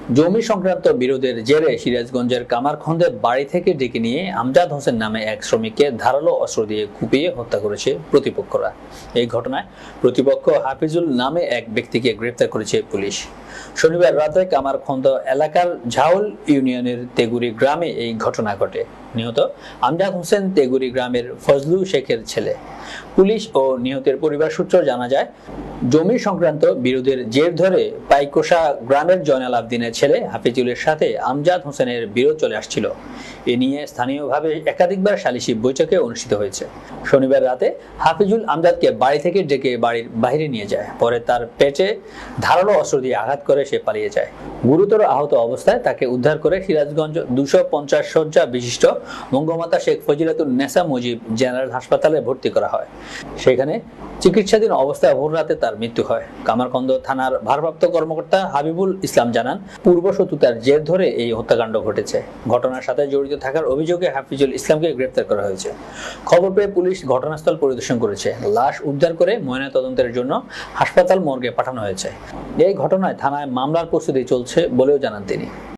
জমি সংক্রান্ত বিরোধের জেরে সিরাজগঞ্জের কামারখন্দে বাড়ি থেকে ডেকে নিয়ে আমজাদ হোসেন নামে এক শ্রমিককে ধারালো অস্ত্র দিয়ে কুপিয়ে হত্যা করেছে প্রতিপক্ষরা। এই ঘটনায় প্রতিপক্ষ হাফিজুল নামে এক ব্যক্তিকে গ্রেফতার করেছে পুলিশ। শনিবার রাতে কামারখন্দ এলাকার ঝাউল ইউনিয়নের তেগুরি গ্রামে এই ঘটনা ঘটে। নিহত আমজাদ হোসেন তেগুরি গ্রামের ফজলু শেখের ছেলে। পুলিশ ও নিহতের পরিবার সূত্র জানা যায়, জমি সংক্রান্ত বিরোধের জের ধরে পাইকোষা গ্রামের জয়নাল আবদিনের ছেলে হাফিজুলের সাথে আমজাদ হোসেনের বিরোধ চলে আসছিল। এ নিয়ে স্থানীয়ভাবে একাধিকবার সালিশি বৈঠকে অনুষ্ঠিত হয়েছে। শনিবার রাতে হাফিজুল আমজাদকে বাড়ি থেকে ডেকে বাড়ির বাইরে নিয়ে যায়। পরে তার পেটে ধারালো অস্ত্র দিয়ে আঘাত করে সে পালিয়ে যায়। গুরুতর আহত অবস্থায় তাকে উদ্ধার করে সিরাজগঞ্জ 250 শয্যা বিশিষ্ট বঙ্গমাতা শেখ ফজিলাতুন নেসা মুজিব জেনারেল হাসপাতালে ভর্তি করা হয়। সেখানে চিকিৎসাধীন অবস্থায় ভোর রাতে তার মৃত্যু হয়। কামারখন্দ থানার ভারপ্রাপ্ত কর্মকর্তা হাবিবুল ইসলাম জানান, পূর্ব শত্রুতার জের ধরে এই হত্যাকাণ্ড ঘটেছে। ঘটনার সাথে জড়িত থাকার অভিযোগে হাফিজুল ইসলামকে গ্রেফতার করা হয়েছে। খবর পেয়ে পুলিশ ঘটনাস্থল পরিদর্শন করেছে। লাশ উদ্ধার করে ময়নাতদন্তের জন্য হাসপাতাল মর্গে পাঠানো হয়েছে। এই ঘটনায় থানায় মামলার প্রস্তুতি চলছে বলেও জানান তিনি।